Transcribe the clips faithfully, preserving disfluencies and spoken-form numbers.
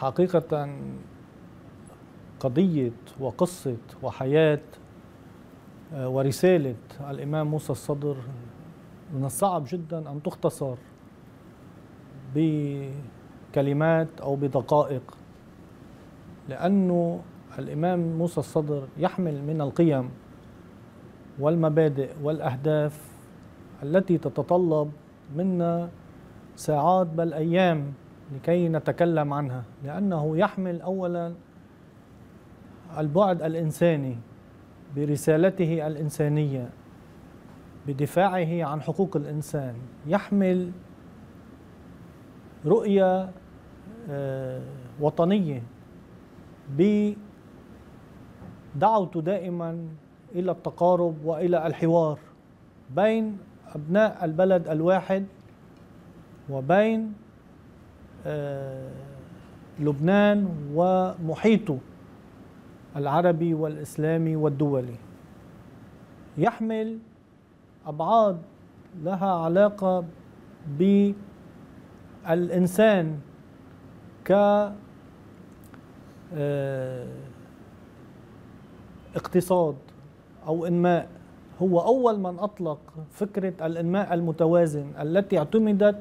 حقيقة قضية وقصة وحياة ورسالة الإمام موسى الصدر من الصعب جدا أن تختصر بكلمات أو بدقائق، لأنه الإمام موسى الصدر يحمل من القيم والمبادئ والأهداف التي تتطلب منا ساعات بل أيام لكي نتكلم عنها، لأنه يحمل أولا البعد الإنساني برسالته الإنسانية بدفاعه عن حقوق الإنسان، يحمل رؤية وطنية بدعوته دائما إلى التقارب وإلى الحوار بين أبناء البلد الواحد وبين لبنان ومحيطه العربي والإسلامي والدولي. يحمل أبعاد لها علاقة بالإنسان كاقتصاد أو إنماء. هو أول من أطلق فكرة الإنماء المتوازن التي اعتمدت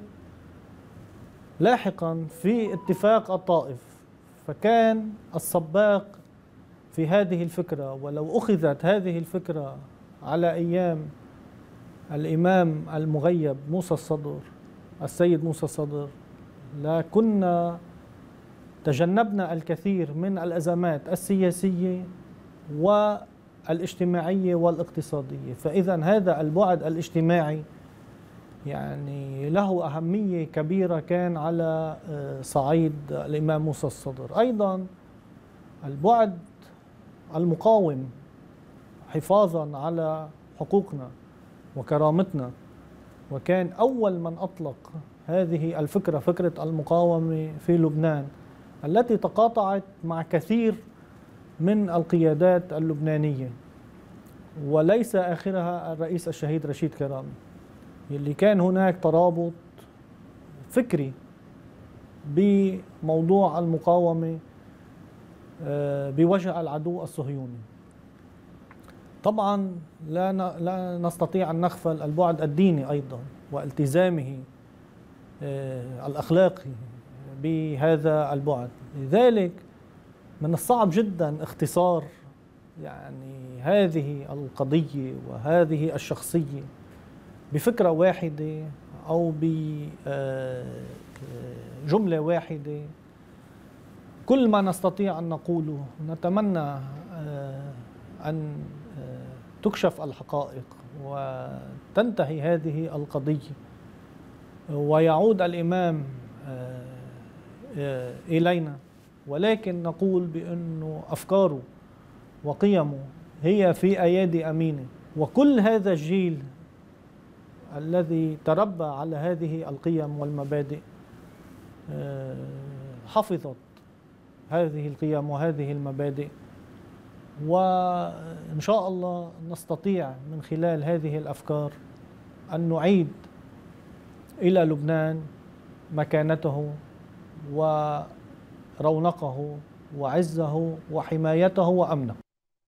لاحقا في اتفاق الطائف، فكان السباق في هذه الفكرة. ولو أخذت هذه الفكرة على أيام الإمام المغيب موسى الصدر السيد موسى الصدر لكنا تجنبنا الكثير من الأزمات السياسية والاجتماعية والاقتصادية. فإذا هذا البعد الاجتماعي يعني له أهمية كبيرة كان على صعيد الإمام موسى الصدر. أيضا البعد المقاوم حفاظا على حقوقنا وكرامتنا، وكان أول من أطلق هذه الفكرة فكرة المقاومة في لبنان التي تقاطعت مع كثير من القيادات اللبنانية، وليس آخرها الرئيس الشهيد رشيد كرامي، اللي كان هناك ترابط فكري بموضوع المقاومة بوجه العدو الصهيوني. طبعا لا لا نستطيع أن نغفل البعد الديني أيضا والتزامه الأخلاقي بهذا البعد. لذلك من الصعب جدا اختصار يعني هذه القضية وهذه الشخصية بفكرة واحدة أو بجملة واحدة. كل ما نستطيع أن نقوله نتمنى أن تكشف الحقائق وتنتهي هذه القضية ويعود الإمام إلينا، ولكن نقول بأنه أفكاره وقيمه هي في أيادي أمينة، وكل هذا الجيل الذي تربى على هذه القيم والمبادئ حفظت هذه القيم وهذه المبادئ، وإن شاء الله نستطيع من خلال هذه الأفكار أن نعيد إلى لبنان مكانته ورونقه وعزه وحمايته وأمنه.